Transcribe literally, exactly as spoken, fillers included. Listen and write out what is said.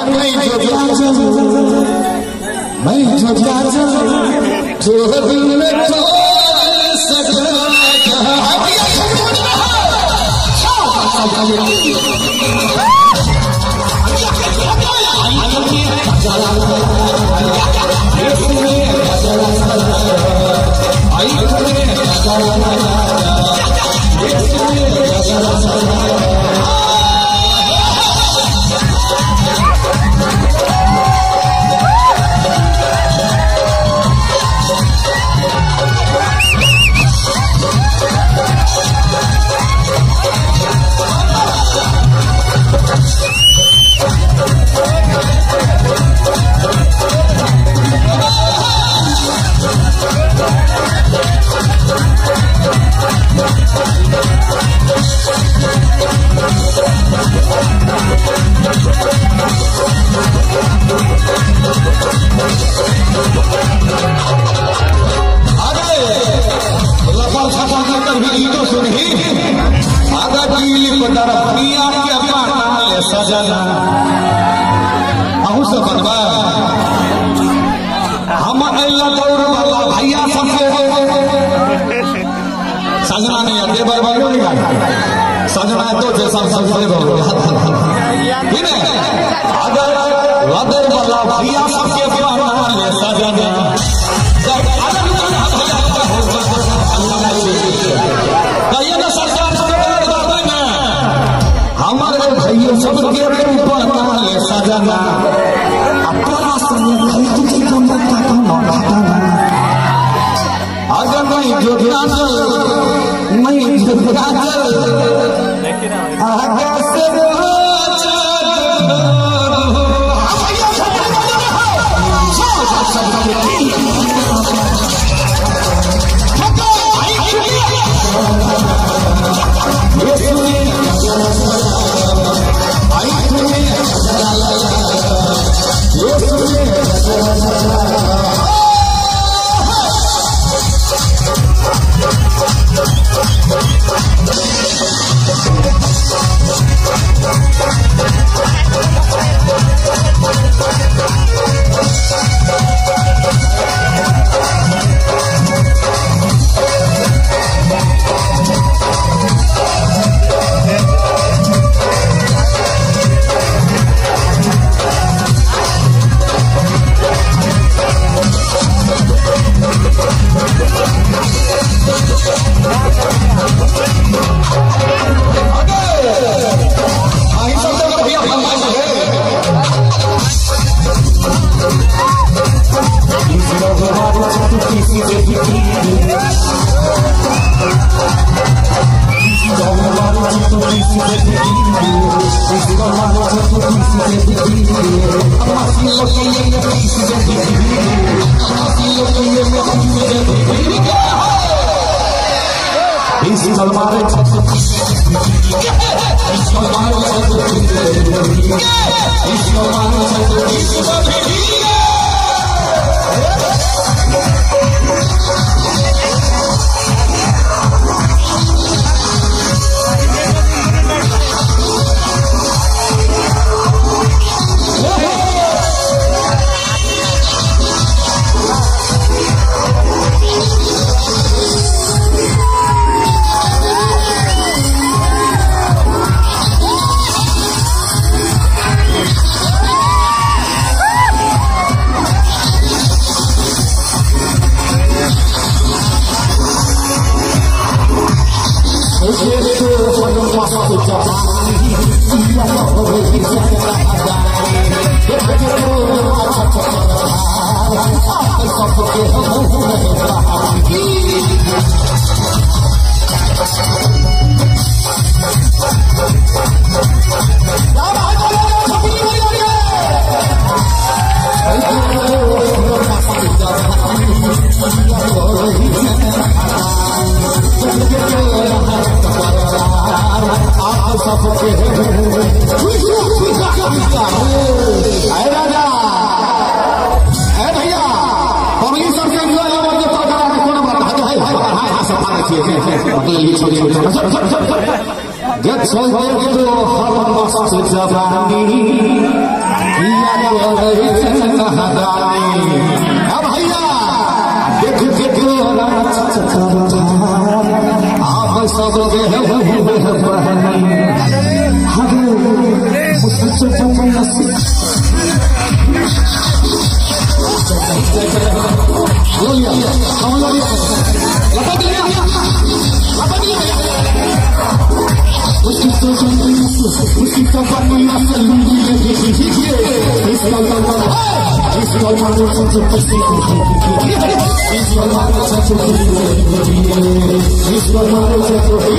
मैं जो काजल मैं जो काजल जो दिल में तोड़ सकता सजना अहू से बनवा हम दौड़ वाला भैया सबसे सजना नहीं है देवर भाइयों नहीं सजना तो जैसा सबसे अगर लदर वाला भैया सबके सजना कहिए ना सरकार हमारे भैया सबके ऊपर सजना अगर नहीं जो काजल नहीं जो काजल आगे से Get so good to have a सब के है हमें मुझसे जमना लोलिया कौन लोलिया लगा दिया लगा दिया उसकी तो उसकी तो बनी असली इसका नाम इसका नाम सबसे पसंद इसका नाम सबसे इसका नाम सबसे